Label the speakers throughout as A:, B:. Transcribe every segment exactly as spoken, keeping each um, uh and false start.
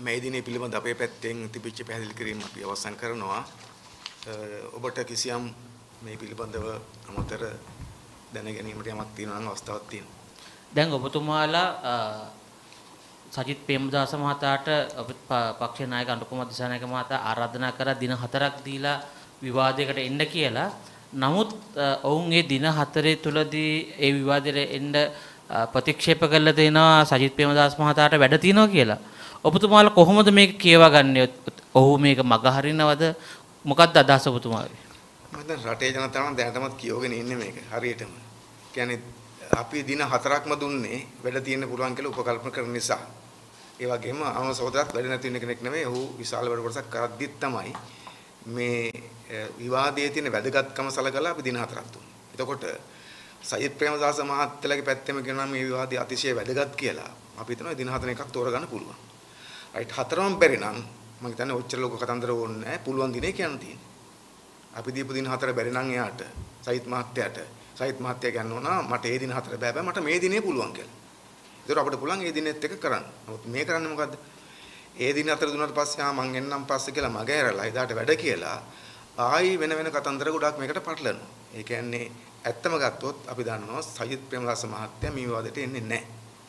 A: මේ දිනේ පිළිබඳ අපේ පැත්තෙන් තිබිච්ච පැහැදිලි කිරීම අපි අවසන් කරනවා. ඔබට කිසියම් මේ පිළිබඳව අමතර දැන ගැනීමට යමක් තියෙනවා නම් අවස්ථාවක් තියෙනවා.
B: දැන් ඔබතුමාලා සජිත් ප්‍රේමදාස මහතාට පක්ෂ නායක අනුකුමාර දිසානායක මහතා ආරාධනා කරා දින හතරක් දීලා විවාදයකට එන්න කියලා. නමුත් ඔවුන් ඒ දින හතරේ තුලදී ඒ විවාදයට එන්න ප්‍රතික්ෂේප කළා දෙනවා සජිත් ප්‍රේමදාස මහතාට වැඩ තියෙනවා කියලා. ඔබතුමාලා කොහොමද මේක කියවගන්නේ? ඔහු මේක මගහරිනවද? මොකක්ද අදහස ඔබතුමාගේ?
A: මම දැන් රටේ ජනතාව දැනටමත් කියවගෙන ඉන්නේ මේක හරියටම. කියන්නේ අපි දින හතරක්ම දුන්නේ වැඩ තියෙන්න පුළුවන් කියලා උපකල්පන කරන නිසා. ඒ වගේම අනුර සහෝදරත් වැඩ නැති වෙන කෙනෙක් නෙමෙයි. ඔහු විශාල වැඩ කොටසක් කරද්දිත් තමයි මේ විවාදයේ තියෙන වැදගත්කම සලකලා අපි දින හතරක් දුන්නේ. එතකොට සජිත් ප්‍රේමදාස මහත්තයාගේ පැත්තෙම කියනවා මේ විවාදය අතිශය වැදගත් කියලා. අපි හිතනවා දින හතර එකක් තෝරගන්න පුළුවන්. රයිට් හතරම බැරි නම් මම හිතන්නේ ඔච්චර ලොකු කතන්දර ඕනේ නැහැ. පුළුවන් දිනේ කියන්න තියෙන්නේ. අපි දීපු දින හතර බැරි නම් එයාට සජිත් මහත්තයාට සජිත් මහත්තයා කියනවා මට ඒ දින හතර බෑ බෑ මට මේ දිනේ පුළුවන් කියලා. ඒතර අපිට පුළුවන් ඒ දිනෙත් එක කරන්න. නමුත් මේ කරන්නේ මොකද්ද? ඒ දින හතර දුන්නාට පස්සේ ආ මං එන්නම් පස්සේ කියලා මග ඇරලා එදාට වැඩ කියලා ආයි වෙන වෙන කතන්දර ගොඩක් මේකට පටලනවා. ඒ කියන්නේ ඇත්තම ගත්තොත් අපි දන්නවා සජිත් ප්‍රේමදාස මහත්තයා මේ විවාදයට එන්නේ නැහැ.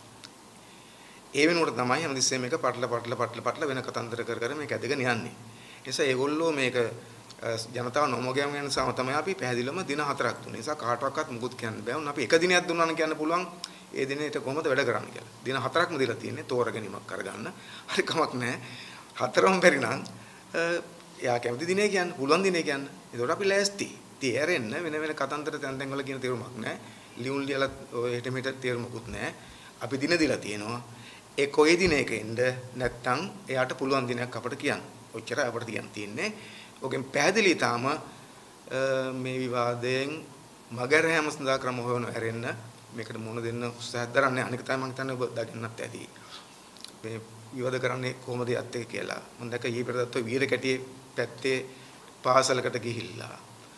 A: ඒ වෙනුවට තමයි හැමතිස්සෙම මේක පටල පටල පටල පටල වෙන කතන්දර කර කර මේක ඇදගෙන යන්නේ. ඒ නිසා ඒගොල්ලෝ මේක ජනතාව නොමගියම යන නිසා තමයි අපි පැහැදිලිවම දින හතරක් දුන්නේ. ඒ නිසා කාටවත් මුකුත් කියන්න බෑ. උන් අපි එක දිනයක් දුන්නා නම් කියන්න පුළුවන් ඒ දිනේට කොහොමද වැඩ කරන්න කියලා. දින හතරක්ම දීලා තියෙන්නේ තෝරගැනීමක් කරගන්න. හරි කමක් නැහැ. හතරම බැරි නම් එයා කැමති දිනේ කියන්න පුළුවන් දිනේ කියන්න. ඒකට අපි ලෑස්ති. ඉතින් ඇරෙන්න වෙන වෙන කතන්දර තැන් තැන් වල කියන තේරුමක් නැහැ. ලියුම් ලියලා ඔය හෙට මෙහෙට තේරුමකුත් නැහැ. අපි දින දීලා තියෙනවා. ඒ කොයි දිනයක ඉන්න නැත්තම් එයාට පුළුවන් දිනයක් අපිට කියන්න. ඔච්චරයි අපිට කියන්න තියෙන්නේ. ඔකෙන් පැහැදිලි තාම මේ විවාදයෙන් මගහැරීම සඳහා ක්‍රම හොයන හැරෙන්න මේකට මුහුණ දෙන්න උත්සාහ දරන්නේ. අනික තමයි මම හිතන්නේ ඔබ දකින්නත් ඇති. මේ විවාද කරන්නේ කොහොමද යත්තේ කියලා. මම දැක්ක ඊ පෙරදත් ඔය වීර කැටියේ පැත්තේ පාසලකට ගිහිල්ලා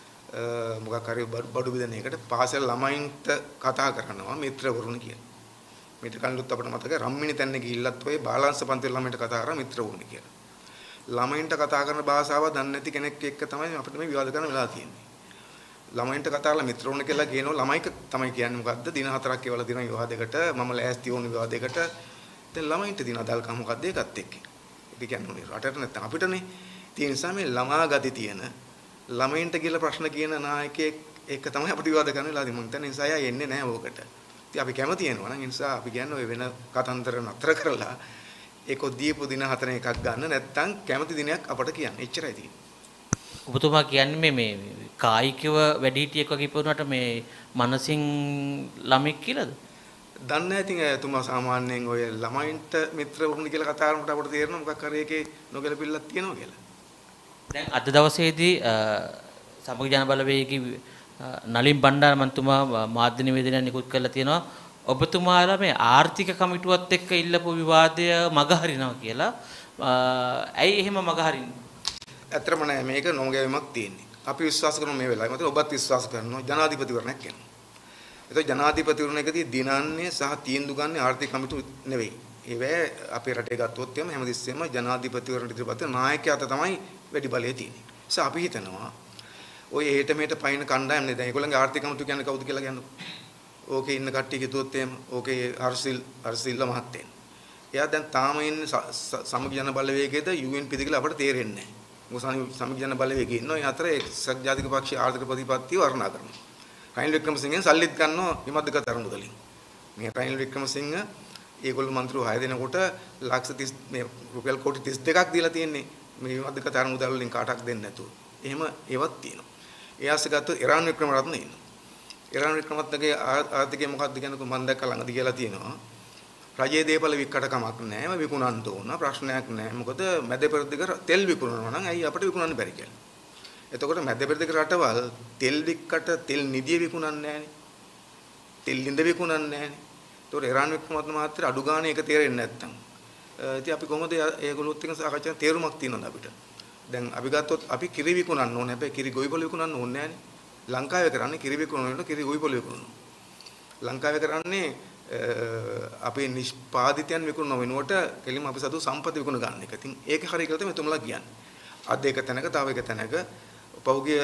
A: මොකක් හරි බඩු බෙදන එකට පාසල් ළමයින්ට කතා කරනවා මිත්‍රවරුන් කියලා. මේක කලිනුත් අපිට මතකයි රම්මිණි තැන්නේ ගිහිල්ලත් ඔය බාලාංශ පන්තිවල ළමයින්ට කතා කරා මිත්‍රවරුන් කියලා. ළමයින්ට කතා කරන භාෂාව දන්නේ නැති කෙනෙක් එක්ක තමයි අපිට මේ විවාද කරන්න වෙලා තියෙන්නේ. ළමයින්ට කතා කරලා මිත්‍රවරුන් කියලා කියනවා ළමයි තමයි කියන්නේ මොකද්ද? දින හතරක් ඒවල දින විවාදයකට මම ලෑස්ති වුණ විවාදයකට. දැන් ළමයින්ට දින අදාළකම මොකද්ද ඒකත් එක්ක. ඒක කියන්නේ රටට නැත්නම් අපිටනේ. ඒ නිසා මේ ළමා ගති තියෙන ළමයින්ට කියලා ප්‍රශ්න කියන නායකයෙක් එක්ක තමයි අපිට විවාද කරන්න වෙලා තියෙන්නේ. මම හිතන්නේ නිසා අය එන්නේ නැහැ ඕකට. ඉතින් අපි කැමති වෙනවා නම් ඒ නිසා අපි කියන්නේ ඔය වෙන කතන්දර නතර කරලා ඒක දීපු දින හතරෙන් එකක් ගන්න නැත්නම් කැමති දිනයක් අපට කියන්න. එච්චරයි තියෙන්නේ.
B: ඔබතුමා කියන්නේ මේ මේ කායිකව වැඩිහිටියෙක් වගේ ඉපදුනට මේ මනසින් ළමෙක් කියලාද?
A: දන්නේ නැහැ. ඉතින් එතුමා සාමාන්‍යයෙන් ඔය ළමයින්ට මිත්‍රවරුන් කියලා කතා කරනකොට අපට තේරෙනවා මොකක් හරි එකේ නොගැලපෙල්ලක් තියෙනවා කියලා.
B: දැන් අද දවසේදී සමගි ජන බලවේගයේ නලින් බණ්ඩාර මන්තුමා මාධ්‍ය නිවේදනයක් නිකුත් කරලා තියෙනවා. ඔබතුමාලා මේ ආර්ථික කමිටුවත් එක්ක ඉල්ලපු විවාදය මගහරිනවා කියලා. ඇයි එහෙම මගහරින්නේ?
A: ඇත්තම නෑ මේක නොගැවීමක් තියෙන්නේ. අපි විශ්වාස කරන මේ වෙලාවේ මත ඔබත් විශ්වාස කරනවා ජනාධිපතිවරණයක් යනවා. ඒක ජනාධිපතිවරණයකදී දිනන්නේ සහ තීන්දුව ගන්න ආර්ථික කමිටුව නෙවෙයි. ඒවැ අපේ රටේ ගත්තොත් එම හැමතිස්සෙම ජනාධිපතිවරණ ඉදිරිපත් නායකයාට තමයි වැඩි බලය තියෙන්නේ. ඒ අපි හිතනවා ඔය එහෙට මෙහෙට පයින් කණ්ඩායම් නේද? ඒගොල්ලන්ගේ ආර්ථික කමිටුව කියන්නේ කවුද කියලා කියන්නකො. ඕකේ ඉන්න කට්ටිය කිව්වොත් එහෙම ඕකේ හර්සිල් හර්සිල්ල මහත්තයා. එයා දැන් තාම ඉන්නේ සමගි ජන බලවේගයේද යූ එන් පී ද කියලා අපට තේරෙන්නේ නැහැ. මොකද සමගි ජන බලවේගයේ ඉන්නවා. ඒ අතර එක්සත් ජාතික පක්ෂයේ ආර්ථික ප්‍රතිපත්තිය වර්ණනා කරනවා. රනිල් වික්‍රමසිංහෙන් සල්ලිත් ගන්නවා විමද්දගත අරමුදලින්. මේ රනිල් වික්‍රමසිංහ ඒගොල්ලෝ මන්ත්‍රීව හය දෙනකොට ලක්ෂ තිස් මේ රුපියල් කෝටි තිස් දෙකක් දීලා තියෙන්නේ මේ විමද්දගත අරමුදල් වලින් කාටවත් දෙන්නේ නැතුව. එහෙම ඒවත් තියෙනවා. ඒ ආස්සේ ගත්තොත් ඉරාන් වික්‍රමරත්න ඉන්නවා. ඉරාන් වික්‍රමරත්නගේ ආර්ථිකය මොකක්ද කියනකො මම දැක්ක ළඟදී කියලා තියෙනවා. රජයේ දේපල වික්කට කමක් නැහැ. මම විකුණන්න ඕන ප්‍රශ්නයක් නැහැ. මොකද මැද පෙරදිග තෙල් විකුණනවා නම් ඇයි අපිට විකුණන්න බැරි කියලා. එතකොට මැද පෙරදිග රටවල් තෙල් වික්කට තෙල් නිදිය විකුණන්නේ නැහනේ. තෙල් නිද විකුණන්නේ නැහනේ. ඒතකොට ඉරාන් වික්‍රමරත්න මහත්තයා අඩු ගානේ ඒක තේරෙන්නේ නැත්තම්. ඉතින් අපි කොහොමද ඒගොල්ලොත් එක්ක සාකච්ඡා තේරුමක් තියෙනවද අපිට? දැන් අපි ගත්තොත් අපි කිරි විකුණන්න ඕනේ. හැබැයි කිරි ගොවිපළ විකුණන්න ඕනේ නැහනේ. ලංකාවේ කරන්නේ කිරි විකුණනකොට කිරි ගොවිපළ විකුණනවා. ලංකාවේ කරන්නේ අපේ නිෂ්පාදිතයන් විකුණන වෙනුවට කෙලින්ම අපි සතු සම්පත විකුණ ගන්න එක. ඉතින් ඒක හරිය කියලා තමයි තුමලා කියන්නේ. අද එක තැනක තව එක තැනක පෞගිය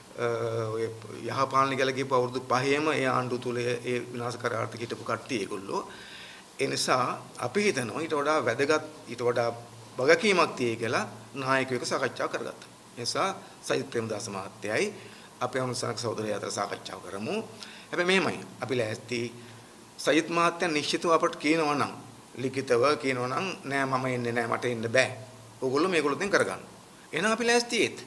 A: ඔය යහපාලන කියලා කියපු අවුරුදු පහේම ඒ ආණ්ඩුව තුල ඒ විනාශකාරී ආර්ථික හිටපු කට්ටිය ඒගොල්ලෝ. ඒ නිසා අපි හිතනවා ඊට වඩා වැදගත් ඊට වඩා වගකීමක් තියෙයි කියලා නායකයෙක් සාකච්ඡා කරගත්තා. ඒ නිසා සජිත් ප්‍රේමදාස මහත්තයයි අපේ අනුසාරක සහෝදරයා අතර සාකච්ඡා කරමු. හැබැයි මෙහෙමයි අපි ලෑස්ති සජිත් මහත්තයා නිශ්චිතව අපට කියනවා නම් ලිඛිතව කියනවා නම් නෑ මම එන්නේ නෑ මට එන්න බෑ. ඕගොල්ලෝ මේගොල්ලෝ දැන් කරගන්න. එහෙනම් අපි ලෑස්ති ඒත්.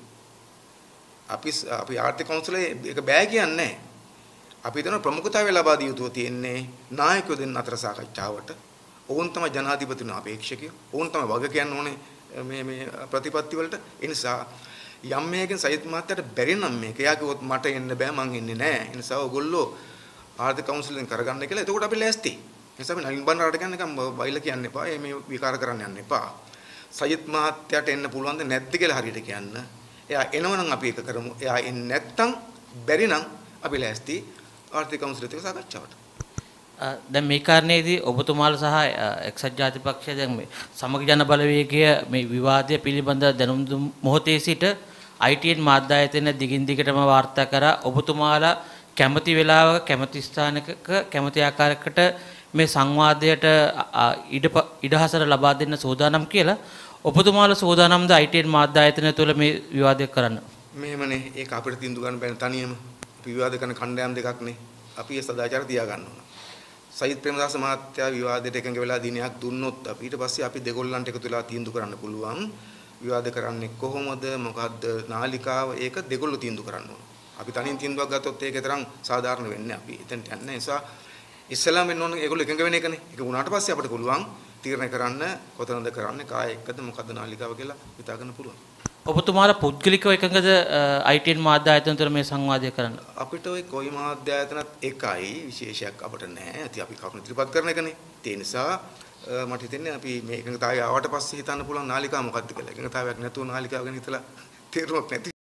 A: අපි අපි ආර්ථික කවුන්සිලේ ඒක බෑ කියන්නේ නෑ. අපි හිතන ප්‍රමුඛතාවය ලබා දිය යුතු තියෙන්නේ නායකයෝ දෙන්න අතර සාකච්ඡාවට. ඕන් තමයි ජනාධිපතිතුමා අපේක්ෂකයෝ. ඕන් තමයි වග කියන්න ඕනේ මේ මේ ප්‍රතිපත්ති වලට. ඒ නිසා යම් මේකෙන් සජිත් මහත්තයාට බැරි නම් මේක එයා කිව්වොත් මට එන්න බෑ මං එන්නේ නෑ. ඒ නිසා ඕගොල්ලෝ ආර්ථික කවුන්සිලෙන් කරගන්න කියලා. එතකොට අපි ලෑස්ති. ඒ නිසා අපි නලින් බණ්ඩාරට කියන්නේ නිකන් බයිල කියන්න එපා. මේ විකාර කරන්න යන්න එපා. සජිත් මහත්තයාට එන්න පුළුවන්ද නැද්ද කියලා හරියට කියන්න. එයා එනවනම් අපි ඒක කරමු. එයා එන්නේ නැත්තම් බැරි නම් අපි ලෑස්ති ආර්ථික කවුන්සිලෙත් එක්ක සාකච්ඡාවට.
B: දැන් මේ කාරණේදී ඔබතුමාලා සහ එක්සත් ජාතිපක්ෂය දැන් මේ සමගි ජන බලවේගය මේ විවාදය පිළිබඳ දැනුම් දුන් මොහොතේ සිට I T N මාධ්‍ය ආයතන දිගින් දිගටම වාර්තා කරා ඔබතුමාලා කැමති වෙලාවක කැමති ස්ථානයක කැමති ආකාරයකට මේ සංවාදයට ඉඩ ඉඩහසර ලබා දෙන්න සූදානම් කියලා ඔබතුමාලා සූදානම්ද I T N මාධ්‍ය ආයතන තුළ මේ විවාදය කරන්න?
A: මෙහෙමනේ ඒක අපිට තීන්දුව ගන්න බෑ තනියම. අපි විවාද කරන කණ්ඩායම් දෙකක් නේ. අපි ඒ සදාචාර තියා ගන්න ඕන. සජිත් ප්‍රේමදාස මහත්තයා විවාදයට එකඟ වෙලා දිනයක් දුන්නොත් අපි ඊට පස්සේ අපි දෙගොල්ලන්ට එකතු වෙලා තීන්දුව කරන්න පුළුවන්. විවාද කරන්නේ කොහොමද මොකද්ද නාලිකාව ඒක දෙගොල්ලෝ තීන්දුව කරන්න ඕන. අපි තනින් තීන්දුවක් ගත්තොත් ඒක තරම් සාධාරණ වෙන්නේ අපි එතනට යන්නේ. ඒ නිසා ඉස්සෙල්ලාම වෙන්න ඕන ඒගොල්ලෝ එකඟ වෙන එකනේ. ඒක වුණාට පස්සේ අපිට පුළුවන් තීරණය කරන්න කොතනද කරන්නේ කාය එක්කද මොකද්ද නාලිකාව කියලා හිතා ගන්න පුළුවන්.
B: ඔබතුමාලා පුද්ගලිකව එකඟද I T N මාධ්‍ය ආයතන තුළ මේ සංවාදය කරන්න?
A: අපිට ওই කොයි මාධ්‍ය ආයතනත් එකයි විශේෂයක් අපිට නැහැ. ඉතින් අපි කවුරුත් ඉදිරිපත් කරන එකනේ. ඒ නිසා මට හිතෙන්නේ අපි මේ එකඟතාවය ආවට පස්සේ හිතන්න පුළුවන් නාලිකාව මොකක්ද කියලා. එකඟතාවයක් නැතුව නාලිකාව ගැන හිතලා තේරුමක් නැති